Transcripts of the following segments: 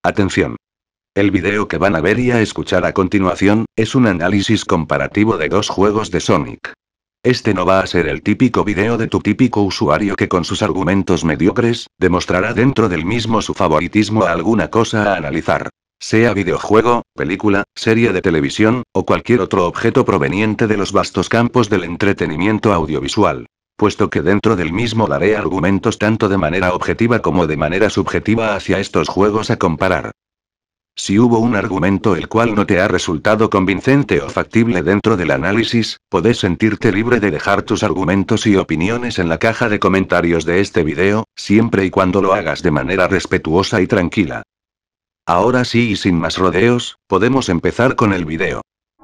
Atención. El video que van a ver y a escuchar a continuación, es un análisis comparativo de dos juegos de Sonic. Este no va a ser el típico video de tu típico usuario que con sus argumentos mediocres, demostrará dentro del mismo su favoritismo a alguna cosa a analizar. Sea videojuego, película, serie de televisión, o cualquier otro objeto proveniente de los vastos campos del entretenimiento audiovisual. Puesto que dentro del mismo daré argumentos tanto de manera objetiva como de manera subjetiva hacia estos juegos a comparar. Si hubo un argumento el cual no te ha resultado convincente o factible dentro del análisis, podés sentirte libre de dejar tus argumentos y opiniones en la caja de comentarios de este video, siempre y cuando lo hagas de manera respetuosa y tranquila. Ahora sí y sin más rodeos, podemos empezar con el video.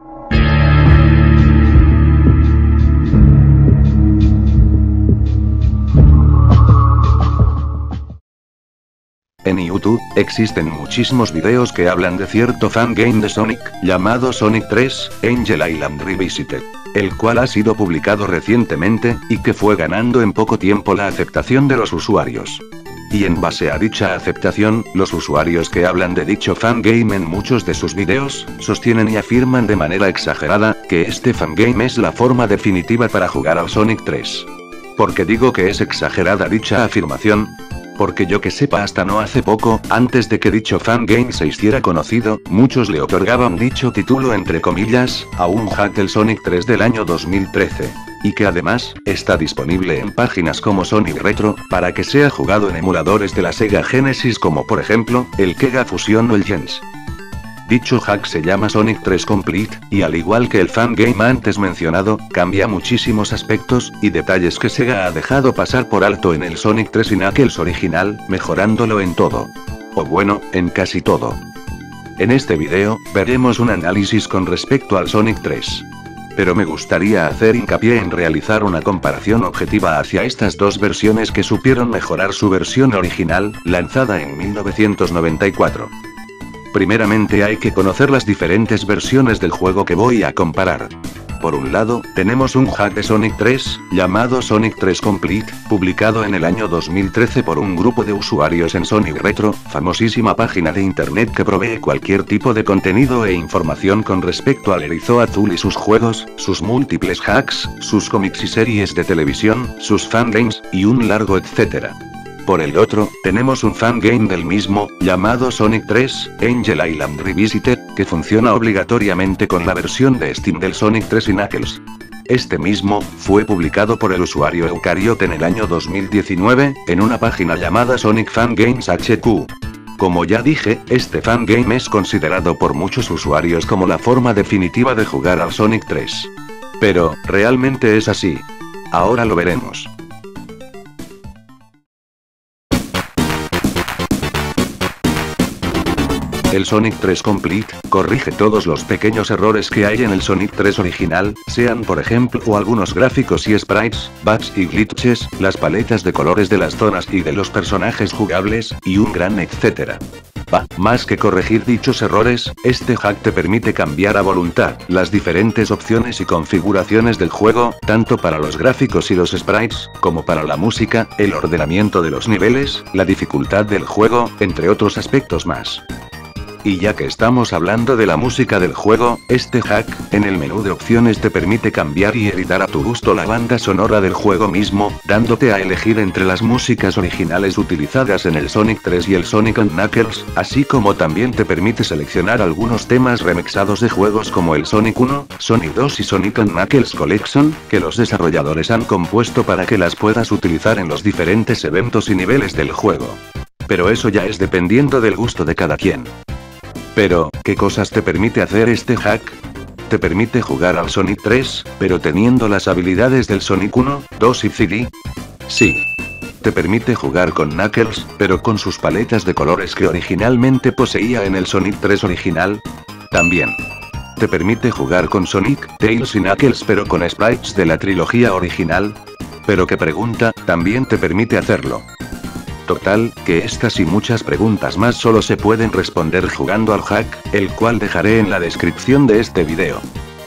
En YouTube, existen muchísimos videos que hablan de cierto fangame de Sonic, llamado Sonic 3, Angel Island Revisited, el cual ha sido publicado recientemente, y que fue ganando en poco tiempo la aceptación de los usuarios. Y en base a dicha aceptación, los usuarios que hablan de dicho fangame en muchos de sus videos, sostienen y afirman de manera exagerada, que este fangame es la forma definitiva para jugar al Sonic 3. ¿Por qué digo que es exagerada dicha afirmación? Porque yo que sepa hasta no hace poco, antes de que dicho fangame se hiciera conocido, muchos le otorgaban dicho título entre comillas, a un hack del Sonic 3 del año 2013. Y que además, está disponible en páginas como Sonic Retro, para que sea jugado en emuladores de la Sega Genesis como por ejemplo, el Kega Fusion o el Gens. Dicho hack se llama Sonic 3 Complete, y al igual que el fangame antes mencionado, cambia muchísimos aspectos y detalles que Sega ha dejado pasar por alto en el Sonic 3 y Knuckles original, mejorándolo en todo. O bueno, en casi todo. En este video, veremos un análisis con respecto al Sonic 3. Pero me gustaría hacer hincapié en realizar una comparación objetiva hacia estas dos versiones que supieron mejorar su versión original, lanzada en 1994. Primeramente hay que conocer las diferentes versiones del juego que voy a comparar. Por un lado, tenemos un hack de Sonic 3, llamado Sonic 3 Complete, publicado en el año 2013 por un grupo de usuarios en Sonic Retro, famosísima página de internet que provee cualquier tipo de contenido e información con respecto al erizo azul y sus juegos, sus múltiples hacks, sus cómics y series de televisión, sus fangames, y un largo etcétera. Por el otro, tenemos un fangame del mismo, llamado Sonic 3, Angel Island Revisited, que funciona obligatoriamente con la versión de Steam del Sonic 3 y Knuckles. Este mismo, fue publicado por el usuario Eucariot en el año 2019, en una página llamada Sonic Fangames HQ. Como ya dije, este fangame es considerado por muchos usuarios como la forma definitiva de jugar al Sonic 3. Pero, ¿realmente es así? Ahora lo veremos. El Sonic 3 Complete, corrige todos los pequeños errores que hay en el Sonic 3 original, sean por ejemplo algunos gráficos y sprites, bugs y glitches, las paletas de colores de las zonas y de los personajes jugables, y un gran etcétera. Más que corregir dichos errores, este hack te permite cambiar a voluntad las diferentes opciones y configuraciones del juego, tanto para los gráficos y los sprites, como para la música, el ordenamiento de los niveles, la dificultad del juego, entre otros aspectos más. Y ya que estamos hablando de la música del juego, este hack, en el menú de opciones te permite cambiar y editar a tu gusto la banda sonora del juego mismo, dándote a elegir entre las músicas originales utilizadas en el Sonic 3 y el Sonic & Knuckles, así como también te permite seleccionar algunos temas remixados de juegos como el Sonic 1, Sonic 2 y Sonic & Knuckles Collection, que los desarrolladores han compuesto para que las puedas utilizar en los diferentes eventos y niveles del juego. Pero eso ya es dependiendo del gusto de cada quien. Pero, ¿qué cosas te permite hacer este hack? Te permite jugar al Sonic 3, pero teniendo las habilidades del Sonic 1, 2 y 3D. Sí. Te permite jugar con Knuckles, pero con sus paletas de colores que originalmente poseía en el Sonic 3 original. También. Te permite jugar con Sonic, Tails y Knuckles pero con sprites de la trilogía original. Pero qué pregunta, también te permite hacerlo. Total, que estas y muchas preguntas más solo se pueden responder jugando al hack, el cual dejaré en la descripción de este video.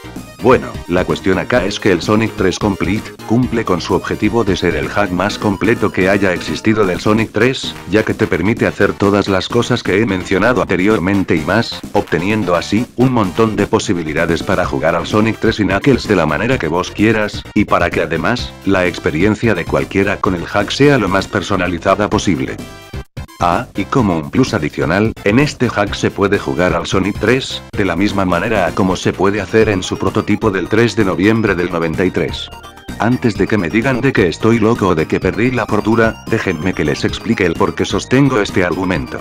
Bueno, la cuestión acá es que el Sonic 3 Complete cumple con su objetivo de ser el hack más completo que haya existido del Sonic 3, ya que te permite hacer todas las cosas que he mencionado anteriormente y más, obteniendo así un montón de posibilidades para jugar al Sonic 3 y Knuckles de la manera que vos quieras, y para que además, la experiencia de cualquiera con el hack sea lo más personalizada posible. Ah, y como un plus adicional, en este hack se puede jugar al Sonic 3, de la misma manera a como se puede hacer en su prototipo del 3 de noviembre del 93. Antes de que me digan de que estoy loco o de que perdí la cordura, déjenme que les explique el por qué sostengo este argumento.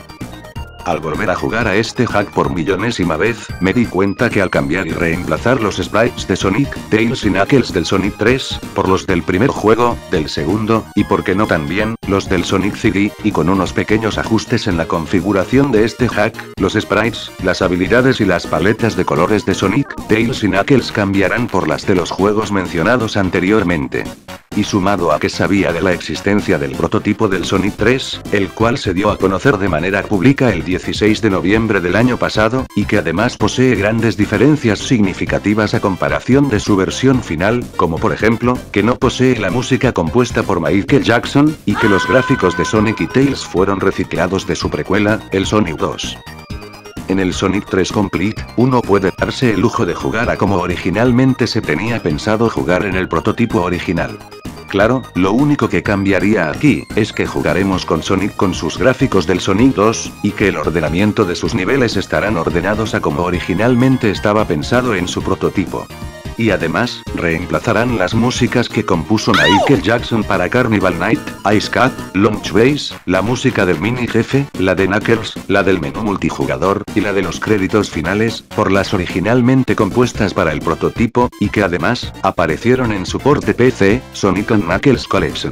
Al volver a jugar a este hack por millonésima vez, me di cuenta que al cambiar y reemplazar los sprites de Sonic, Tails y Knuckles del Sonic 3, por los del primer juego, del segundo, y por qué no también, los del Sonic CD, y con unos pequeños ajustes en la configuración de este hack, los sprites, las habilidades y las paletas de colores de Sonic, Tails y Knuckles cambiarán por las de los juegos mencionados anteriormente. Y sumado a que sabía de la existencia del prototipo del Sonic 3, el cual se dio a conocer de manera pública el 16 de noviembre del año pasado, y que además posee grandes diferencias significativas a comparación de su versión final, como por ejemplo, que no posee la música compuesta por Michael Jackson, y que los gráficos de Sonic y Tails fueron reciclados de su precuela, el Sonic 2. En el Sonic 3 Complete, uno puede darse el lujo de jugar a como originalmente se tenía pensado jugar en el prototipo original. Claro, lo único que cambiaría aquí, es que jugaremos con Sonic con sus gráficos del Sonic 2, y que el ordenamiento de sus niveles estarán ordenados a como originalmente estaba pensado en su prototipo. Y además, reemplazarán las músicas que compuso Michael Jackson para Carnival Night, Ice Cat, Launch Base, la música del mini jefe, la de Knuckles, la del menú multijugador, y la de los créditos finales, por las originalmente compuestas para el prototipo, y que además, aparecieron en su port de PC, Sonic & Knuckles Collection.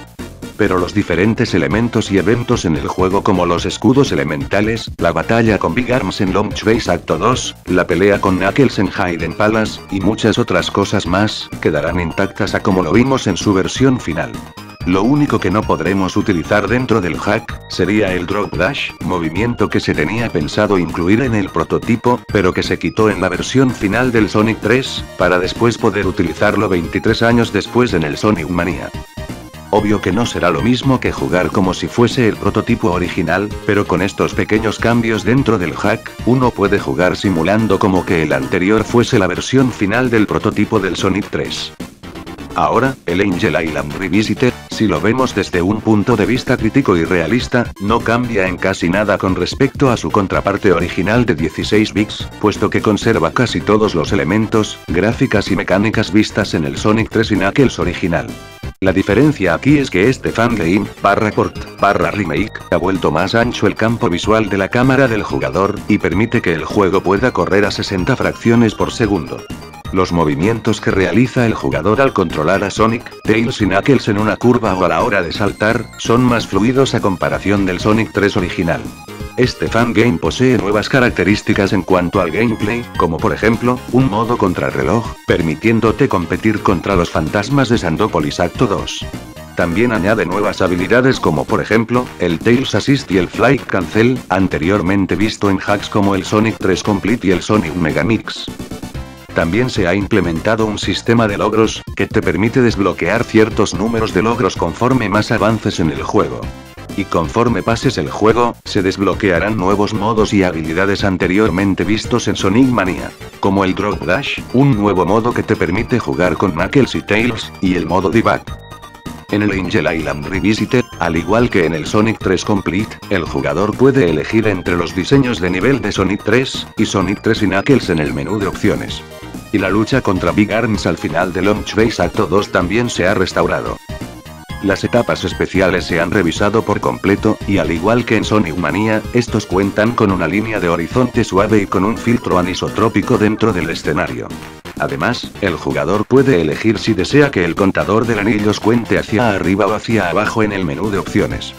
Pero los diferentes elementos y eventos en el juego como los escudos elementales, la batalla con Big Arms en Launch Base Acto 2, la pelea con Knuckles en Hidden Palace, y muchas otras cosas más, quedarán intactas a como lo vimos en su versión final. Lo único que no podremos utilizar dentro del hack, sería el Drop Dash, movimiento que se tenía pensado incluir en el prototipo, pero que se quitó en la versión final del Sonic 3, para después poder utilizarlo 23 años después en el Sonic Mania. Obvio que no será lo mismo que jugar como si fuese el prototipo original, pero con estos pequeños cambios dentro del hack, uno puede jugar simulando como que el anterior fuese la versión final del prototipo del Sonic 3. Ahora, el Angel Island Revisited, si lo vemos desde un punto de vista crítico y realista, no cambia en casi nada con respecto a su contraparte original de 16 bits, puesto que conserva casi todos los elementos, gráficas y mecánicas vistas en el Sonic 3 y Knuckles original. La diferencia aquí es que este fangame, /port, /remake, ha vuelto más ancho el campo visual de la cámara del jugador, y permite que el juego pueda correr a 60 fracciones por segundo. Los movimientos que realiza el jugador al controlar a Sonic, Tails y Knuckles en una curva o a la hora de saltar, son más fluidos a comparación del Sonic 3 original. Este fangame posee nuevas características en cuanto al gameplay, como por ejemplo, un modo contrarreloj, permitiéndote competir contra los fantasmas de Sandópolis Acto 2. También añade nuevas habilidades como por ejemplo, el Tails Assist y el Flight Cancel, anteriormente visto en hacks como el Sonic 3 Complete y el Sonic Mega Mix. También se ha implementado un sistema de logros, que te permite desbloquear ciertos números de logros conforme más avances en el juego. Y conforme pases el juego, se desbloquearán nuevos modos y habilidades anteriormente vistos en Sonic Mania, como el Drop Dash, un nuevo modo que te permite jugar con Knuckles y Tails, y el modo Debug. En el Angel Island Revisited, al igual que en el Sonic 3 Complete, el jugador puede elegir entre los diseños de nivel de Sonic 3, y Sonic 3 y Knuckles en el menú de opciones. Y la lucha contra Big Arms al final de Launch Base Acto 2 también se ha restaurado. Las etapas especiales se han revisado por completo, y al igual que en Sonic Mania, estos cuentan con una línea de horizonte suave y con un filtro anisotrópico dentro del escenario. Además, el jugador puede elegir si desea que el contador de anillos cuente hacia arriba o hacia abajo en el menú de opciones.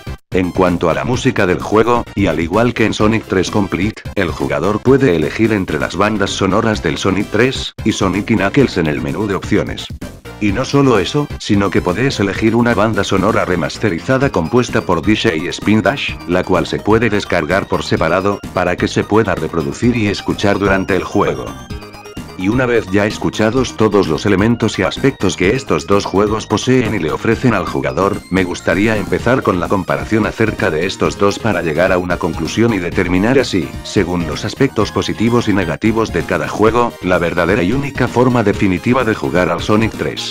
En cuanto a la música del juego, y al igual que en Sonic 3 Complete, el jugador puede elegir entre las bandas sonoras del Sonic 3, y Sonic y Knuckles en el menú de opciones. Y no solo eso, sino que podés elegir una banda sonora remasterizada compuesta por DJ Spin Dash, la cual se puede descargar por separado, para que se pueda reproducir y escuchar durante el juego. Y una vez ya escuchados todos los elementos y aspectos que estos dos juegos poseen y le ofrecen al jugador, me gustaría empezar con la comparación acerca de estos dos para llegar a una conclusión y determinar así, según los aspectos positivos y negativos de cada juego, la verdadera y única forma definitiva de jugar al Sonic 3.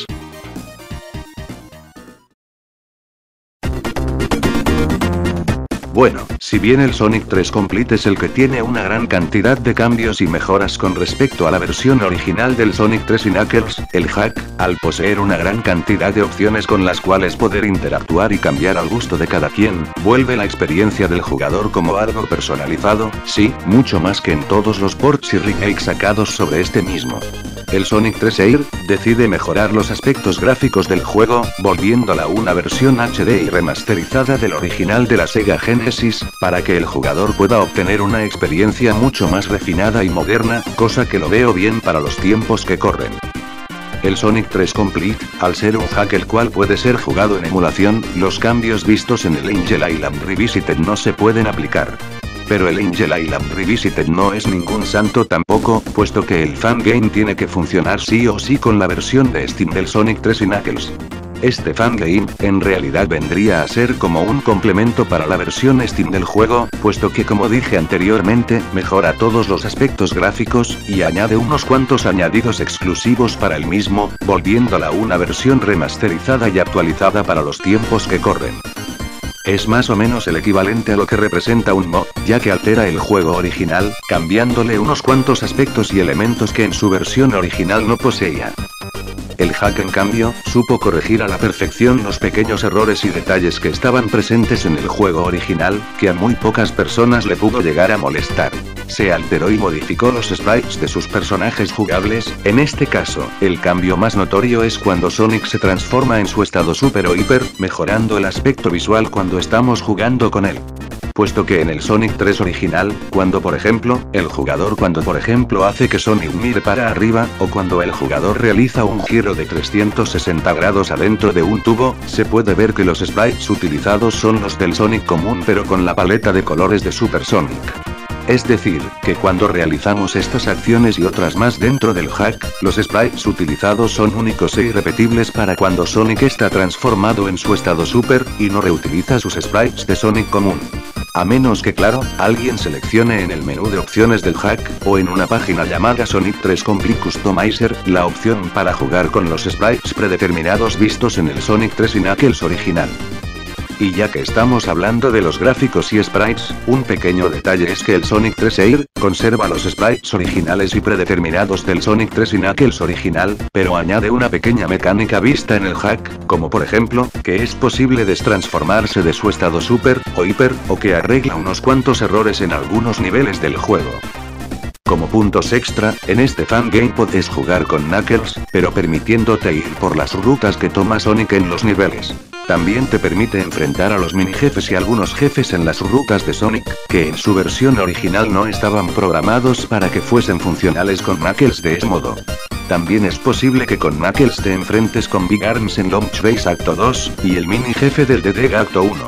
Bueno, si bien el Sonic 3 Complete es el que tiene una gran cantidad de cambios y mejoras con respecto a la versión original del Sonic 3 y Knuckles, el hack, al poseer una gran cantidad de opciones con las cuales poder interactuar y cambiar al gusto de cada quien, vuelve la experiencia del jugador como algo personalizado, sí, mucho más que en todos los ports y remakes sacados sobre este mismo. El Sonic 3 Air decide mejorar los aspectos gráficos del juego, volviéndola una versión HD y remasterizada del original de la Sega Genesis, para que el jugador pueda obtener una experiencia mucho más refinada y moderna, cosa que lo veo bien para los tiempos que corren. El Sonic 3 Complete, al ser un hack el cual puede ser jugado en emulación, los cambios vistos en el Angel Island Revisited no se pueden aplicar. Pero el Angel Island Revisited no es ningún santo tampoco, puesto que el fangame tiene que funcionar sí o sí con la versión de Steam del Sonic 3 y Knuckles. Este fangame, en realidad vendría a ser como un complemento para la versión Steam del juego, puesto que como dije anteriormente, mejora todos los aspectos gráficos, y añade unos cuantos añadidos exclusivos para el mismo, volviéndola una versión remasterizada y actualizada para los tiempos que corren. Es más o menos el equivalente a lo que representa un mod, ya que altera el juego original, cambiándole unos cuantos aspectos y elementos que en su versión original no poseía. El hack en cambio, supo corregir a la perfección los pequeños errores y detalles que estaban presentes en el juego original, que a muy pocas personas le pudo llegar a molestar. Se alteró y modificó los sprites de sus personajes jugables, en este caso, el cambio más notorio es cuando Sonic se transforma en su estado super o hiper, mejorando el aspecto visual cuando estamos jugando con él. Puesto que en el Sonic 3 original, cuando por ejemplo hace que Sonic mire para arriba, o cuando el jugador realiza un giro de 360 grados adentro de un tubo, se puede ver que los sprites utilizados son los del Sonic común pero con la paleta de colores de Super Sonic. Es decir, que cuando realizamos estas acciones y otras más dentro del hack, los sprites utilizados son únicos e irrepetibles para cuando Sonic está transformado en su estado super, y no reutiliza sus sprites de Sonic común. A menos que claro, alguien seleccione en el menú de opciones del hack, o en una página llamada Sonic 3 Complete Customizer, la opción para jugar con los sprites predeterminados vistos en el Sonic 3 y Knuckles original. Y ya que estamos hablando de los gráficos y sprites, un pequeño detalle es que el Sonic 3 Air conserva los sprites originales y predeterminados del Sonic 3 y Knuckles original, pero añade una pequeña mecánica vista en el hack, como por ejemplo, que es posible destransformarse de su estado super, o hiper, o que arregla unos cuantos errores en algunos niveles del juego. Como puntos extra, en este fangame puedes jugar con Knuckles, pero permitiéndote ir por las rutas que toma Sonic en los niveles. También te permite enfrentar a los mini jefes y algunos jefes en las rutas de Sonic, que en su versión original no estaban programados para que fuesen funcionales con Knuckles de ese modo. También es posible que con Knuckles te enfrentes con Big Arms en Launch Base Acto 2, y el mini jefe del DD Acto 1.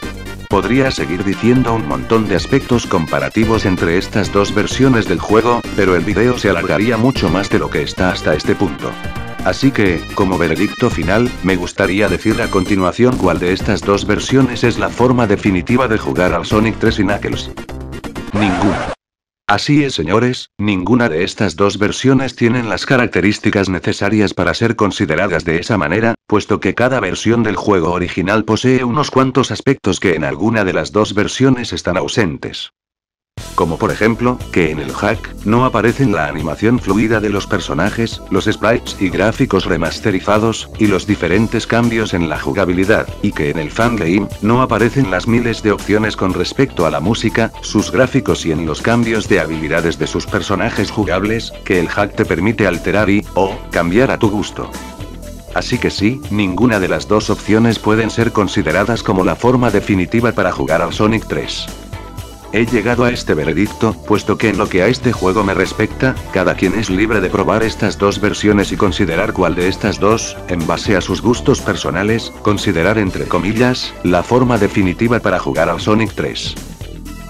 Podría seguir diciendo un montón de aspectos comparativos entre estas dos versiones del juego, pero el video se alargaría mucho más de lo que está hasta este punto. Así que, como veredicto final, me gustaría decir a continuación cuál de estas dos versiones es la forma definitiva de jugar al Sonic 3 y Knuckles. Ninguna. Así es, señores, ninguna de estas dos versiones tienen las características necesarias para ser consideradas de esa manera, puesto que cada versión del juego original posee unos cuantos aspectos que en alguna de las dos versiones están ausentes. Como por ejemplo, que en el hack, no aparecen la animación fluida de los personajes, los sprites y gráficos remasterizados, y los diferentes cambios en la jugabilidad, y que en el fangame, no aparecen las miles de opciones con respecto a la música, sus gráficos y en los cambios de habilidades de sus personajes jugables, que el hack te permite alterar o cambiar a tu gusto. Así que sí, ninguna de las dos opciones pueden ser consideradas como la forma definitiva para jugar al Sonic 3. He llegado a este veredicto, puesto que en lo que a este juego me respecta, cada quien es libre de probar estas dos versiones y considerar cuál de estas dos, en base a sus gustos personales, considerar entre comillas, la forma definitiva para jugar al Sonic 3.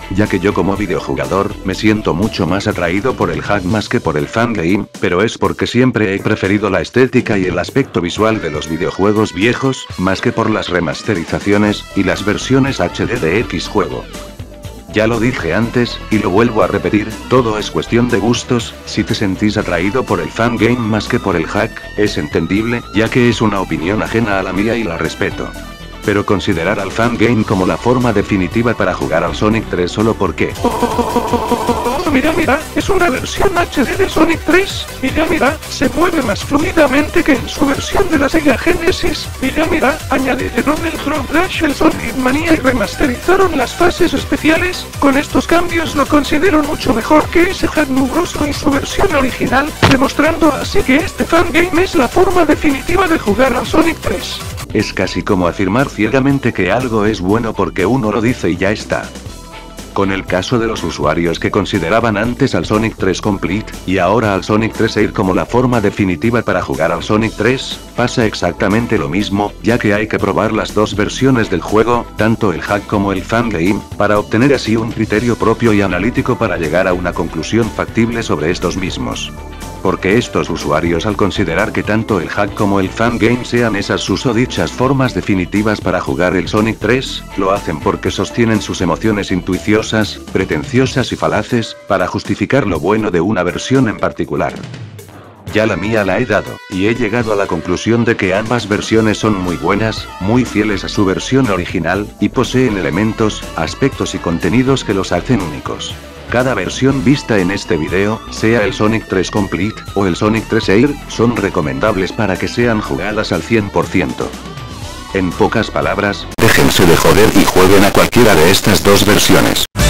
ya que yo como videojugador, me siento mucho más atraído por el hack más que por el fangame, pero es porque siempre he preferido la estética y el aspecto visual de los videojuegos viejos, más que por las remasterizaciones, y las versiones HD de X juego. Ya lo dije antes, y lo vuelvo a repetir, todo es cuestión de gustos. Si te sentís atraído por el fangame más que por el hack, es entendible, ya que es una opinión ajena a la mía y la respeto. Pero considerar al fangame como la forma definitiva para jugar al Sonic 3 solo porque... Mira, es una versión HD de Sonic 3. Mira, se mueve más fluidamente que en su versión de la Sega Genesis. Mira, añadieron el Drop Dash, el Sonic Mania y remasterizaron las fases especiales. Con estos cambios lo considero mucho mejor que ese hack mugroso en su versión original, demostrando así que este fangame es la forma definitiva de jugar al Sonic 3. Es casi como afirmar ciegamente que algo es bueno porque uno lo dice y ya está. Con el caso de los usuarios que consideraban antes al Sonic 3 Complete, y ahora al Sonic 3 Air como la forma definitiva para jugar al Sonic 3, pasa exactamente lo mismo, ya que hay que probar las dos versiones del juego, tanto el hack como el fangame, para obtener así un criterio propio y analítico para llegar a una conclusión factible sobre estos mismos. Porque estos usuarios, al considerar que tanto el hack como el fangame sean esas susodichas formas definitivas para jugar el Sonic 3, lo hacen porque sostienen sus emociones intuiciosas, pretenciosas y falaces, para justificar lo bueno de una versión en particular. Ya la mía la he dado, y he llegado a la conclusión de que ambas versiones son muy buenas, muy fieles a su versión original, y poseen elementos, aspectos y contenidos que los hacen únicos. Cada versión vista en este video, sea el Sonic 3 Complete, o el Sonic 3 Air, son recomendables para que sean jugadas al 100%. En pocas palabras, déjense de joder y jueguen a cualquiera de estas dos versiones.